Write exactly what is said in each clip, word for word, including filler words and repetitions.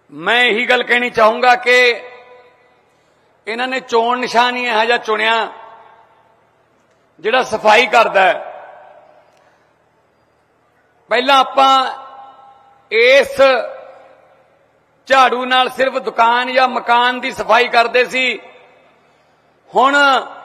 मैं यही गल कहनी चाहूंगा कि इन्होंने चोण निशान ही इहो जिहा चुनिया जिहड़ा सफाई करदा है। पहलां आपां इस झाड़ू नाल सिर्फ दुकान या मकान की सफाई करते सी, हुण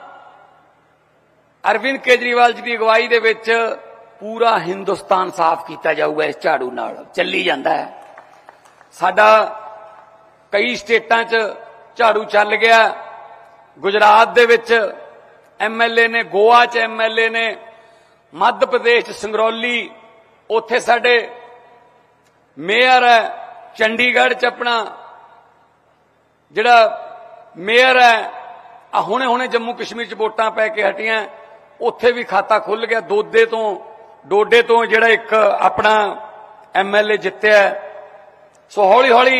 अरविंद केजरीवाल जी की अगवाई दे विच पूरा हिंदुस्तान साफ किया जाऊगा। इस झाड़ू नाल चली जाता है। साडा कई स्टेटां च झाड़ू चल गया। गुजरात दे विच एम एल ए ने, गोवा च एम एल ए ने, मध्य प्रदेश संगरौली उत्थे साडे मेयर है, चंडीगढ़ च अपना जिहड़ा मेयर है, हुणे हुणे जम्मू कश्मीर च वोटां पै के हटियां, उत्थे भी खाता खुल गया। दोदे तो डोडे तो जिहड़ा एक अपना एम एल ए जित्तिया। सो हौली हौली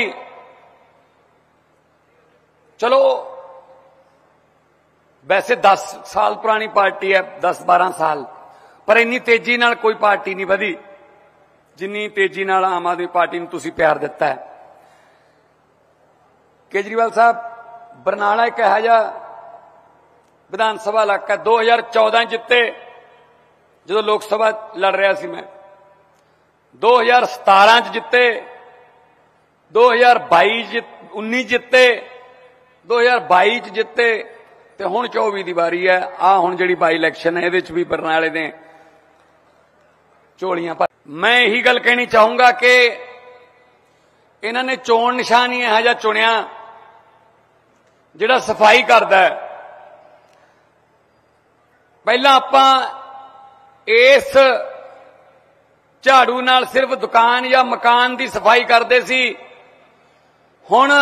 चलो, वैसे दस साल पुरानी पार्टी है, दस बारह साल, पर इन्नी तेजी नाल कोई पार्टी नहीं वधी जिन्नी तेजी नाल आम आदमी पार्टी नूं तुसीं प्यार दिता है। केजरीवाल साहब बरनाला एक इहो जिहा विधान सभा इलाका दो हज़ार चौदह जिते जो लोक सभा लड़ रहा सी मैं, दो हज़ार सतारह च जिते, दो हज़ार बाई उन्नीस जिते, दो हज़ार बाई च जिते, ते हुण चौबी की बारी है। आ हुण जिहड़ी बाई इलैक्शन है इहदे च भी बरनाले ने झोलियां पर। मैं यही गल कहनी चाहूंगा कि इन्होंने चोण निशान ही इहो जिहा चुनिया जिहड़ा सफाई करदा है। पहलां आपां इस झाड़ू नाल सिर्फ दुकान या मकान की सफाई करते सी, हुण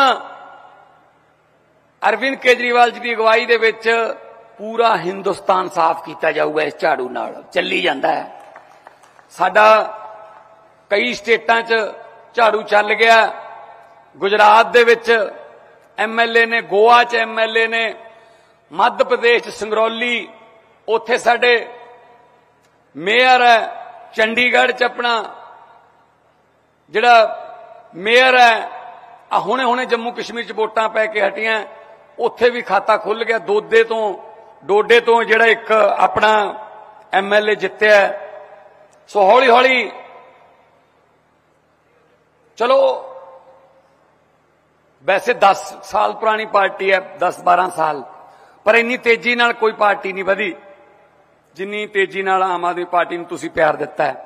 अरविंद केजरीवाल जी की अगवाई दे विच पूरा हिंदुस्तान साफ किया जाऊगा। इस झाड़ू नाल चली जाता है। साडा कई स्टेटां च झाड़ू चल गया। गुजरात दे विच एम एल ए ने, गोवा च एम एल ए ने, मध्य प्रदेश संगरौली उत्थे साडे मेयर है, चंडीगढ़ च अपना जिहड़ा मेयर है, हुणे हुणे जम्मू कश्मीर च वोटां पै के हटियां, उत्थे भी खाता खुल गया। दोदे तो डोडे तो जिहड़ा एक अपना एम एल ए जित्तिया। सो हौली हौली चलो, वैसे दस साल पुरानी पार्टी है, दस बारह साल, पर इन्नी तेजी नाल कोई पार्टी नहीं वधी जिन्नी तेजी नाल आम आदमी पार्टी नूं तुसीं प्यार दिता है।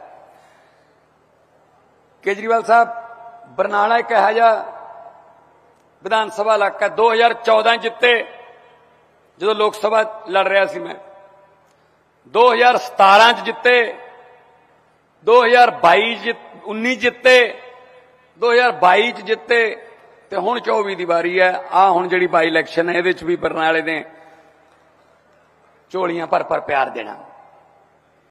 केजरीवाल साहब बरनाला एक इहो जिहा विधान सभा इलाका दो हज़ार चौदह जिते जो लोक सभा लड़ रहा सी मैं, दो हज़ार सतारह च जिते, दो हज़ार बाई उन्नीस जिते, दो हज़ार बाई च जिते, ते हुण चौबी की बारी है। आ हुण जिहड़ी बाई इलैक्शन है इहदे च भी बरनाले ने झोलियां भर भर प्यार देना।